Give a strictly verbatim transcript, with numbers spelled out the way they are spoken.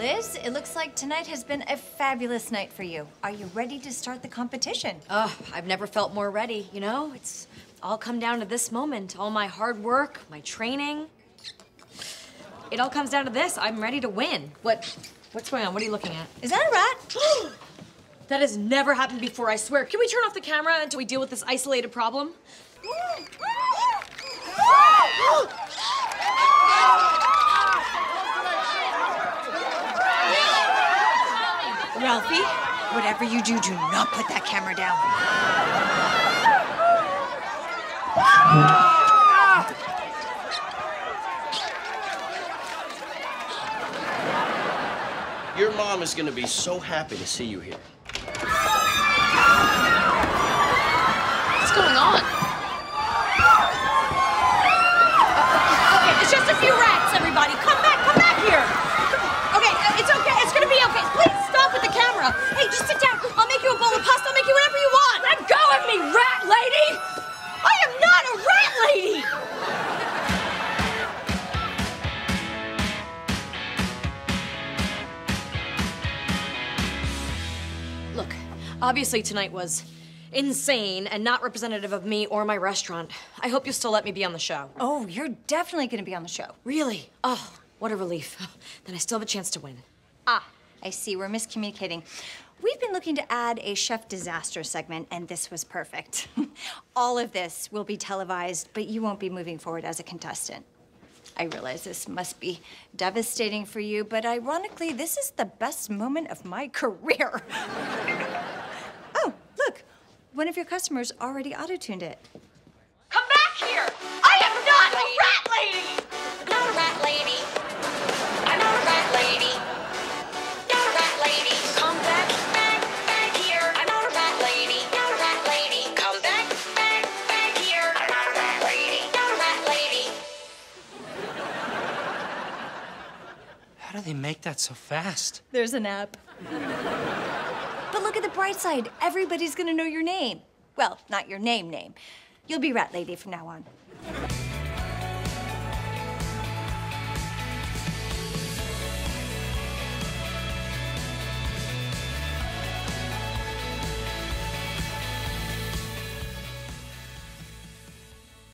Liz, it looks like tonight has been a fabulous night for you. Are you ready to start the competition? Oh, I've never felt more ready, you know? It's all come down to this moment. All my hard work, my training. It all comes down to this. I'm ready to win. What? What's going on? What are you looking at? Is that a rat? That has never happened before, I swear. Can we turn off the camera until we deal with this isolated problem? Ralphie, whatever you do, do not put that camera down. Your mom is gonna be so happy to see you here. What's going on? Okay, it's just a few rats, everybody. Come back, come back here. Okay, it's okay, it's gonna be okay. Please stop with the camera. Hey, just sit down. I'll make you a bowl of pasta. I'll make you whatever you want. Let go of me, rat lady! I am not a rat lady! Look, obviously tonight was insane and not representative of me or my restaurant. I hope you'll still let me be on the show. Oh, you're definitely gonna be on the show. Really? Oh, what a relief. Then I still have a chance to win. Ah, I see, we're miscommunicating. We've been looking to add a chef disaster segment, and this was perfect. All of this will be televised, but you won't be moving forward as a contestant. I realize this must be devastating for you, but ironically, this is the best moment of my career. Oh, look, one of your customers already auto-tuned it. Come back here! I am not a rat lady! I'm not a rat lady. I'm not a rat lady. Not a rat lady. Come back, back, back here. I'm not a rat lady. Not a rat lady. Come back, back, back here. I'm not a rat lady. Not a rat lady. How do they make that so fast? There's an app. But look at the bright side. Everybody's gonna know your name. Well, not your name name. You'll be Rat Lady from now on.